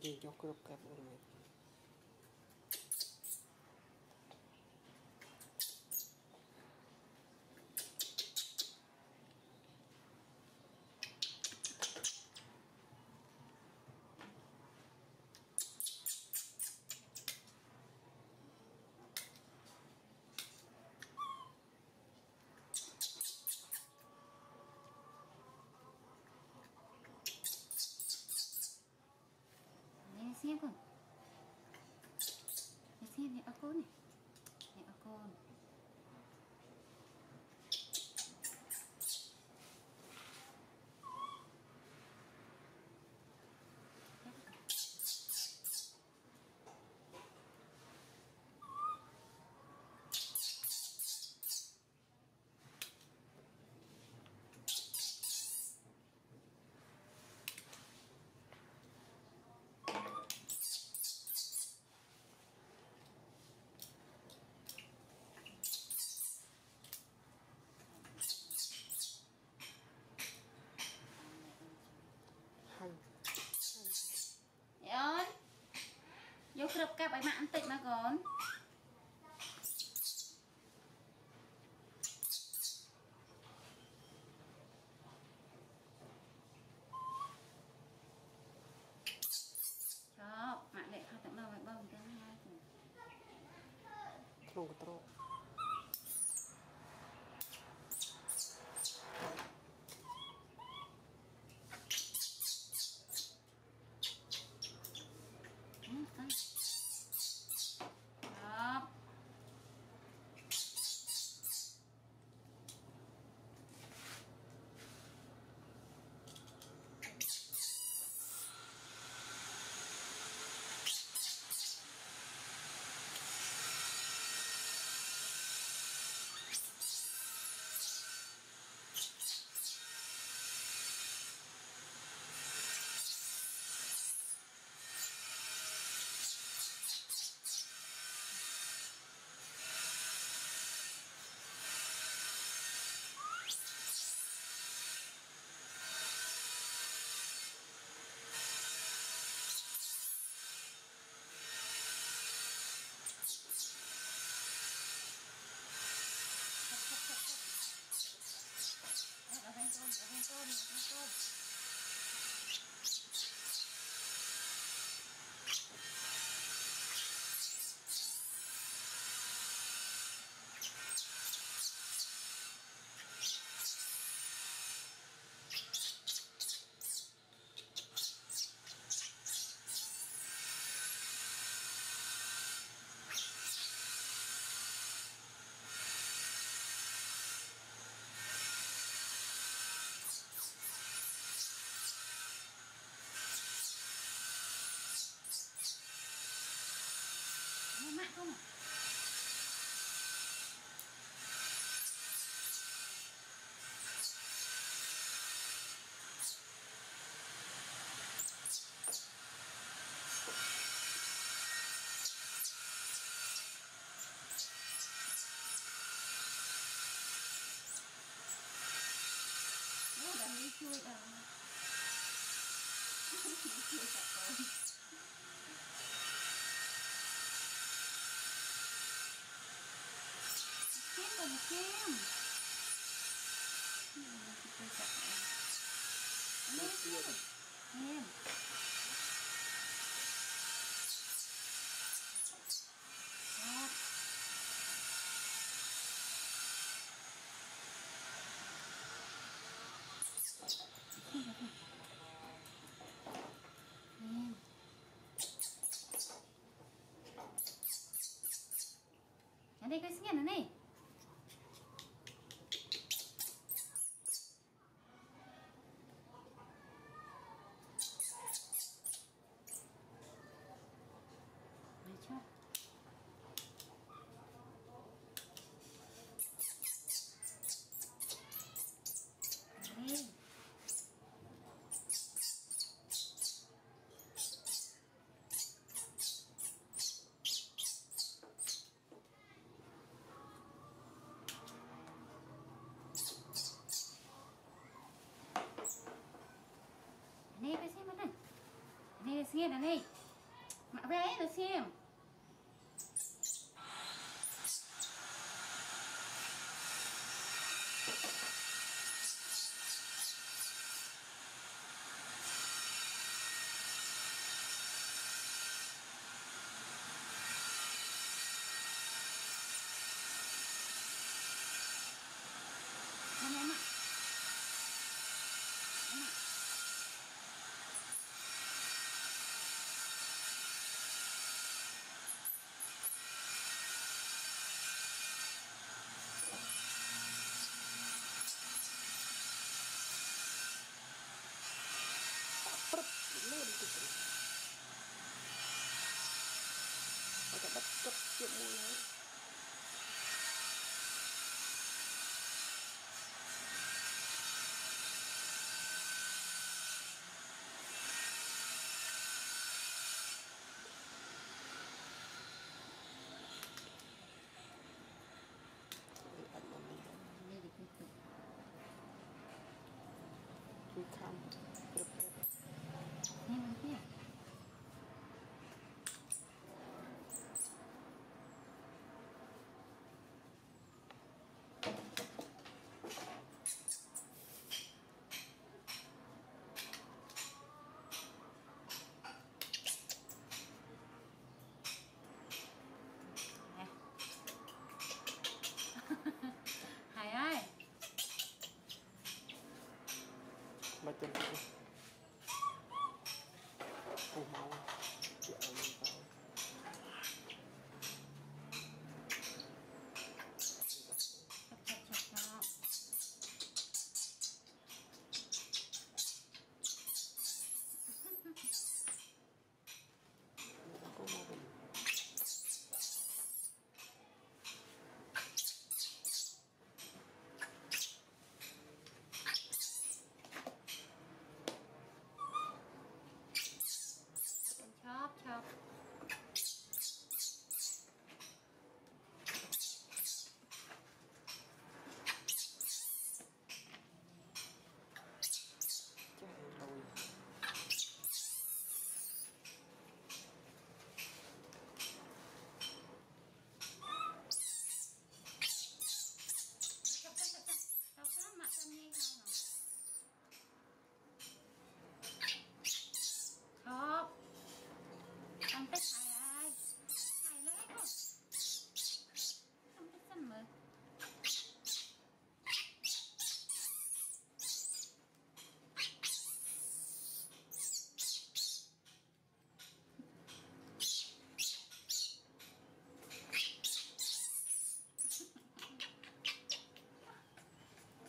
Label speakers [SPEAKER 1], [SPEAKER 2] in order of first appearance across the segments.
[SPEAKER 1] Jadi cho crop cap rồi mày.
[SPEAKER 2] Xem con, xem này con này, này con. Mẹ ơi, vô crop cap ấy mặn tịnh mà con. Cho mặn lệ khai tặng đâu vậy bông cái hai
[SPEAKER 1] Không có trộn.
[SPEAKER 2] Đó. Ở bên con. Nghe mặn không à? Ủa, đã đi chui rồi. Chui cả con. Còn kem kem đây cái skin này chưa? Đây. Này cái xem này. Này cái xem này. xem. Em ạ. Em ạ.
[SPEAKER 1] Lên từ từ. Phải bắt cấp chuyện mùi này. We come prepare.
[SPEAKER 2] Em ăn kia. Hải ơi.
[SPEAKER 1] Mà chân đi. Phù máu. Chị ơi mình vào.
[SPEAKER 2] Chọc.
[SPEAKER 1] Có màu bình.
[SPEAKER 2] Chọc.
[SPEAKER 1] Chạy rồi.
[SPEAKER 2] Chọc mặt anh nghe không? Chọc. Anh thích Hải ơi. Hải lấy không? Anh thích xanh mực.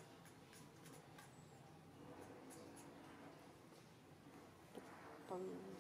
[SPEAKER 1] Con